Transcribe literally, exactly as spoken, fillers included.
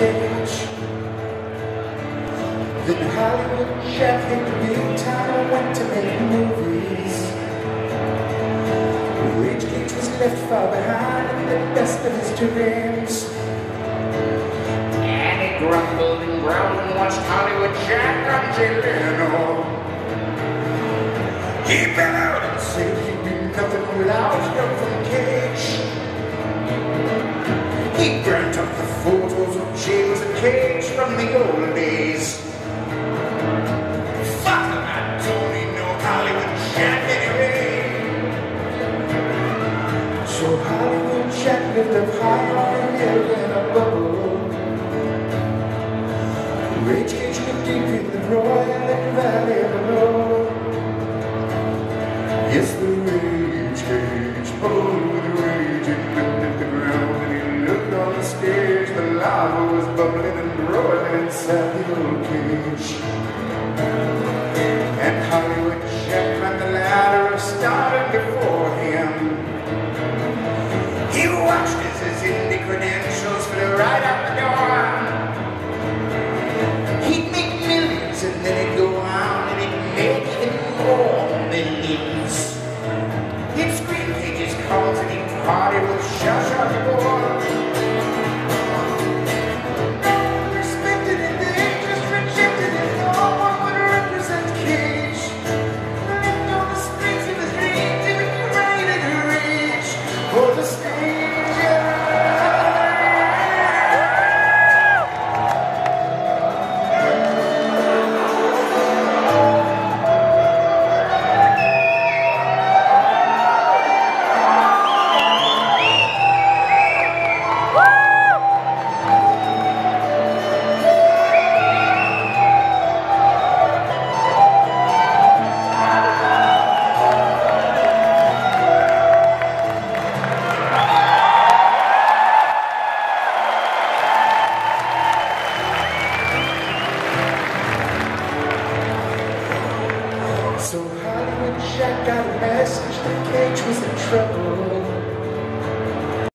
stage. Then Hollywood Jack hit the big time and went to make movies. Rage Cage was left far behind in the best of his dreams. And he grumbled and growled and watched Hollywood Jack on Jeleno. He bellowed and said he'd be nothing without help from Kage. He burnt up the photos of James and Kage from the old days. Fuck him, I don't need no Hollywood Jack anyway. So Hollywood Jack lived up high on a hill in a bubble. Rage Cage lived deep in the roiling valley below. Yes, the Rage Cage, oh, the rage, it looked at the ground, and he looked on the stage. The lava was bubbling and roiling inside the old cage.